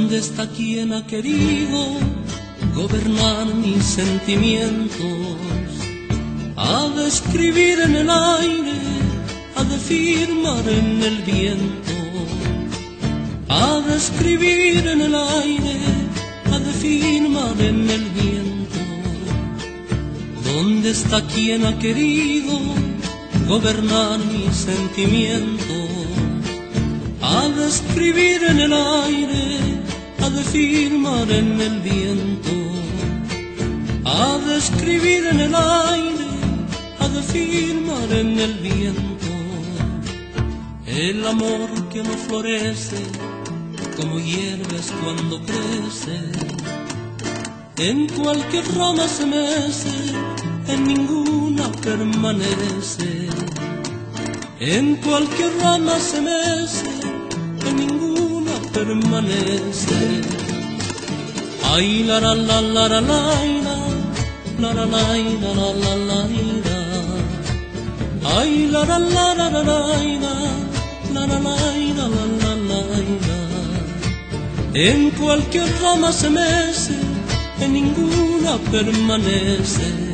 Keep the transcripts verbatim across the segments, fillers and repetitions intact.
¿Dónde está quien ha querido gobernar mis sentimientos? Ha de escribir en el aire, ha de firmar en el viento. Ha de escribir en el aire, ha de firmar en el viento. ¿Dónde está quien ha querido gobernar mis sentimientos? Ha de escribir en el aire, ha de firmar en el viento. Ha de escribir en el aire, ha de firmar en el viento. El amor que no florece como hierbas cuando crece, en cualquier rama se mece, en ninguna permanece. En cualquier rama se mece, en ninguna permanece. Ay, la la la la la la la la la la la la la la. Ay, la la la la la la la la la la la la la. En cualquier rama se mece, en ninguna permanece.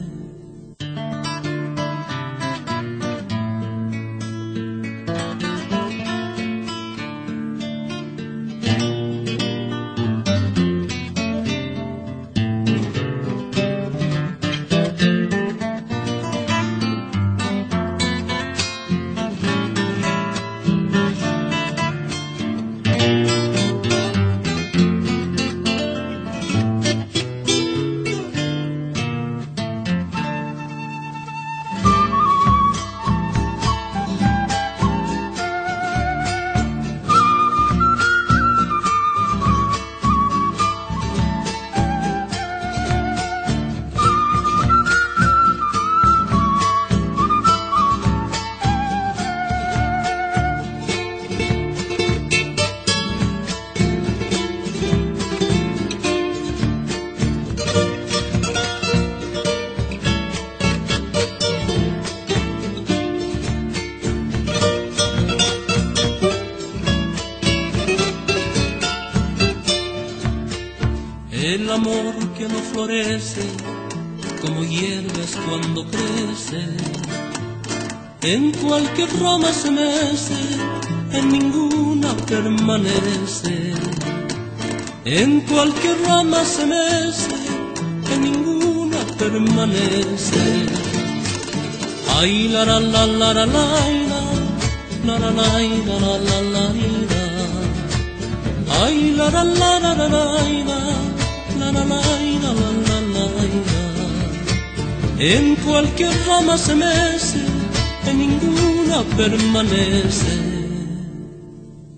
El amor que no florece como hierbas cuando crece, en cualquier rama se mece, en ninguna permanece. En cualquier rama se mece, en ninguna permanece. Ay, la la la la la la la la la la la la la. Ay, la la la la la la la la la la la la la. En cualquier rama se mece, en ninguna permanece.